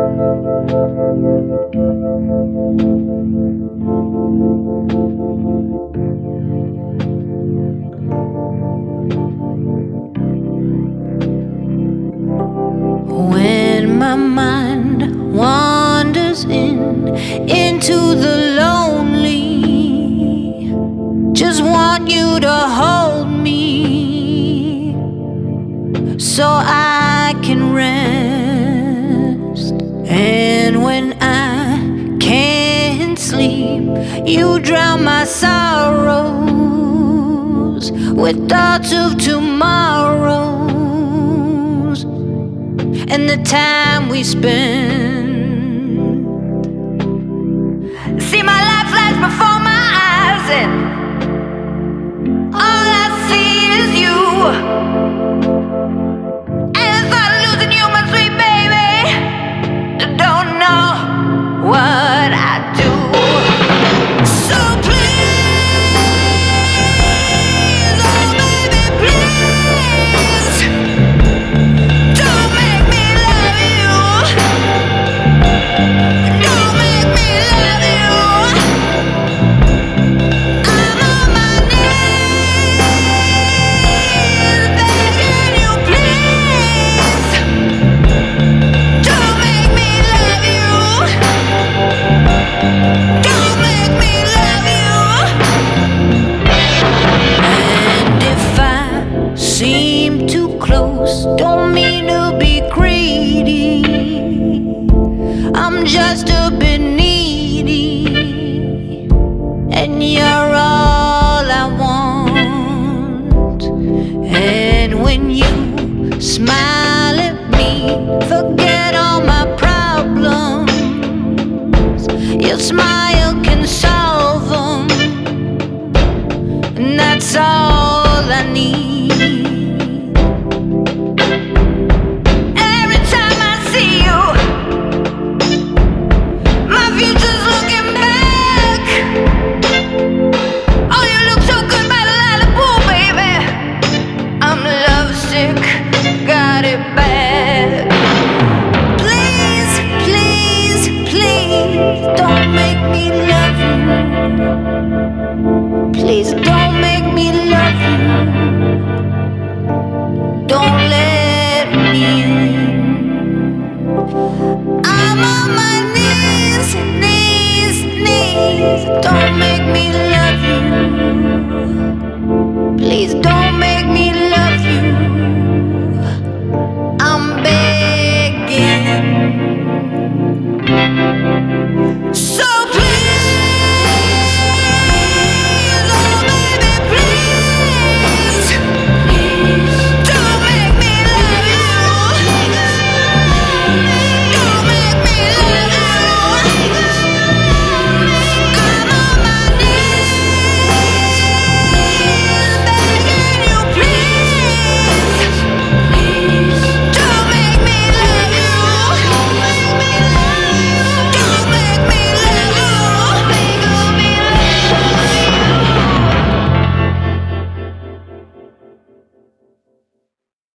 When my mind wanders into the lonely, just want you to hold me so I can rest. And when I can't sleep, you drown my sorrows with thoughts of tomorrows and the time we spend. See my life flash before my eyes, and all I see is you. And I thought losing you, my sweet baby, don't know what I do. So please, oh baby, please, don't make me love you. Don't make me love you. I'm on my knees begging you, please, don't make me love you. Don't make me love you. And if I seem too close, don't mean to be greedy, I'm just a bit needy, and you're all I want. And when you smile at me, forget all my problems. Your smile can solve them, and that's all I need. Every time I see you, my future's looking back. Oh, you look so good by the light of the pool, baby. I'm lovesick, got it bad. Please, please, please, don't make me love you. Please don't make me love you. Don't let me in. I'm on my knees, knees, knees. Don't make